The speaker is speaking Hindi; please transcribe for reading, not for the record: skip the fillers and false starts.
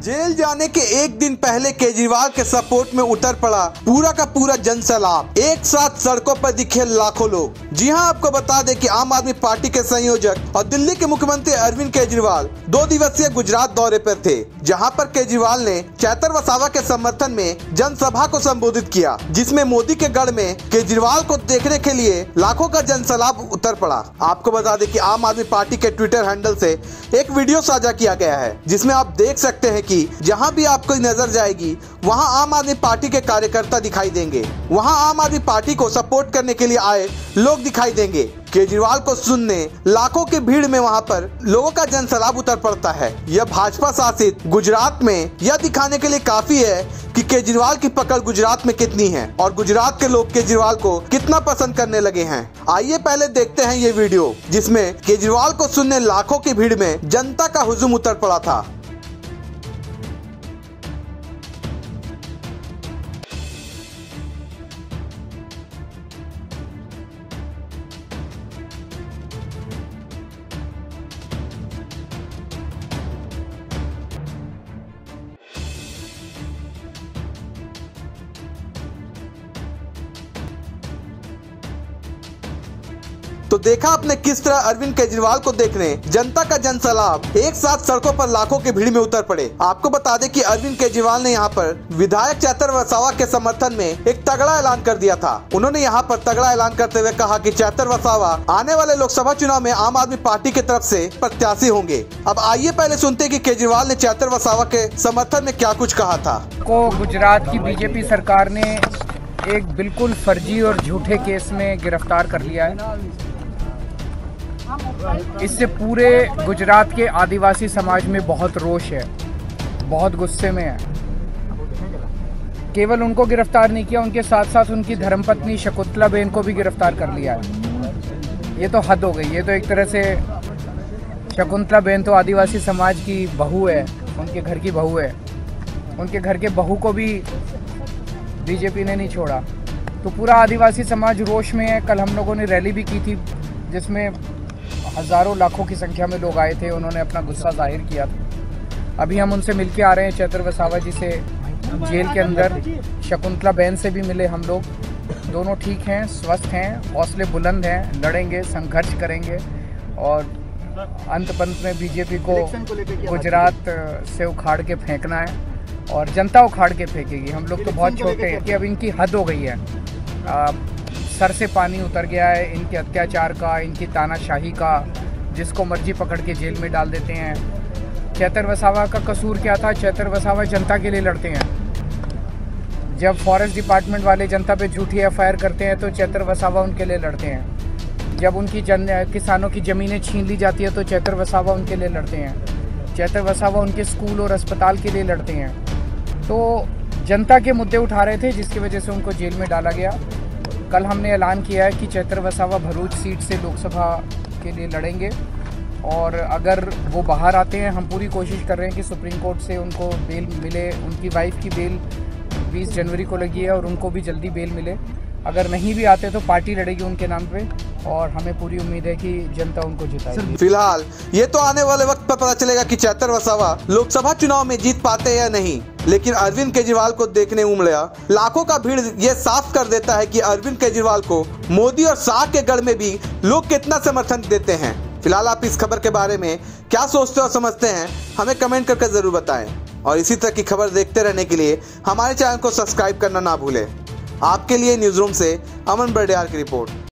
जेल जाने के एक दिन पहले केजरीवाल के सपोर्ट में उतर पड़ा पूरा का पूरा जनसैलाब। एक साथ सड़कों पर दिखे लाखों लोग। जी हां, आपको बता दें कि आम आदमी पार्टी के संयोजक और दिल्ली के मुख्यमंत्री अरविंद केजरीवाल 2 दिवसीय गुजरात दौरे पर थे, जहां पर केजरीवाल ने चैतर वसावा के समर्थन में जनसभा को संबोधित किया, जिसमें मोदी के गढ़ में केजरीवाल को देखने के लिए लाखों का जनसैलाब उतर पड़ा। आपको बता दें कि आम आदमी पार्टी के ट्विटर हैंडल से एक वीडियो साझा किया गया है, जिसमें आप देख सकते हैं कि जहां भी आपको नजर जाएगी वहां आम आदमी पार्टी के कार्यकर्ता दिखाई देंगे। वहां आम आदमी पार्टी को सपोर्ट करने के लिए आए लोग दिखाई देंगे। केजरीवाल को सुनने लाखों की भीड़ में वहां पर लोगों का जनसैलाब उतर पड़ता है। यह भाजपा शासित गुजरात में यह दिखाने के लिए काफी है कि केजरीवाल की पकड़ गुजरात में कितनी है और गुजरात के लोग केजरीवाल को कितना पसंद करने लगे हैं। आइए पहले देखते हैं ये वीडियो, जिसमें केजरीवाल को सुनने लाखों की भीड़ में जनता का हुजूम उतर पड़ा था। तो देखा आपने किस तरह अरविंद केजरीवाल को देखने जनता का जनसैलाब एक साथ सड़कों पर लाखों की भीड़ में उतर पड़े। आपको बता दें कि अरविंद केजरीवाल ने यहां पर विधायक चैतर वसावा के समर्थन में एक तगड़ा ऐलान कर दिया था। उन्होंने यहां पर तगड़ा ऐलान करते हुए कहा कि चैतर वसावा आने वाले लोकसभा चुनाव में आम आदमी पार्टी की तरफ से प्रत्याशी होंगे। अब आइए पहले सुनते कि केजरीवाल ने चैतर वसावा के समर्थन में क्या कुछ कहा था। गुजरात की बीजेपी सरकार ने एक बिल्कुल फर्जी और झूठे केस में गिरफ्तार कर लिया है। इससे पूरे गुजरात के आदिवासी समाज में बहुत रोष है, बहुत गुस्से में है। केवल उनको गिरफ्तार नहीं किया, उनके साथ साथ उनकी धर्मपत्नी शकुंतला बेन को भी गिरफ्तार कर लिया है। ये तो हद हो गई। ये तो एक तरह से शकुंतला बेन तो आदिवासी समाज की बहू है, उनके घर की बहू है। उनके घर के बहू को भी बीजेपी ने नहीं छोड़ा। तो पूरा आदिवासी समाज रोष में है। कल हम लोगों ने रैली भी की थी, जिसमें हज़ारों लाखों की संख्या में लोग आए थे। उन्होंने अपना गुस्सा जाहिर किया था। अभी हम उनसे मिलके आ रहे हैं। चैतर वसावा जी से जेल के अंदर शकुंतला बेन से भी मिले हम लोग। दोनों ठीक हैं, स्वस्थ हैं, हौसले बुलंद हैं, लड़ेंगे, संघर्ष करेंगे और अंत पंत में बीजेपी को गुजरात से उखाड़ के फेंकना है और जनता उखाड़ के फेंकेगी। हम लोग तो बहुत छोटे हैं कि अब इनकी हद हो गई है। सर से पानी उतर गया है इनके अत्याचार का, इनकी तानाशाही का। जिसको मर्जी पकड़ के जेल में डाल देते हैं। चैतर वसावा का कसूर क्या था? चैतर वसावा जनता के लिए लड़ते हैं। जब फॉरेस्ट डिपार्टमेंट वाले जनता पे झूठी एफआईआर करते हैं तो चैतर वसावा उनके लिए लड़ते हैं। जब उनकी किसानों की ज़मीनें छीन ली जाती है तो चैतर वसावा उनके लिए लड़ते हैं। चैतर वसावा उनके स्कूल और अस्पताल के लिए लड़ते हैं। तो जनता के मुद्दे उठा रहे थे, जिसकी वजह से उनको जेल में डाला गया। कल हमने ऐलान किया है कि चैतर वसावा भरूच सीट से लोकसभा के लिए लड़ेंगे और अगर वो बाहर आते हैं, हम पूरी कोशिश कर रहे हैं कि सुप्रीम कोर्ट से उनको बेल मिले। उनकी वाइफ की बेल 20 जनवरी को लगी है और उनको भी जल्दी बेल मिले। अगर नहीं भी आते तो पार्टी लड़ेगी उनके नाम पे और हमें पूरी उम्मीद है कि जनता उनको जिताएगी। फिलहाल ये तो आने वाले वक्त पर पता चलेगा कि चैतर वसावा लोकसभा चुनाव में जीत पाते हैं या नहीं, लेकिन अरविंद केजरीवाल को देखने उमड़ा लाखों का भीड़ ये साफ कर देता है कि अरविंद केजरीवाल को मोदी और शाह के गढ़ में भी लोग कितना समर्थन देते हैं। फिलहाल आप इस खबर के बारे में क्या सोचते और समझते हैं, हमें कमेंट करके जरूर बताएं और इसी तरह की खबर देखते रहने के लिए हमारे चैनल को सब्सक्राइब करना ना भूलें। आपके लिए न्यूज रूम से अमन बर्डियार की रिपोर्ट।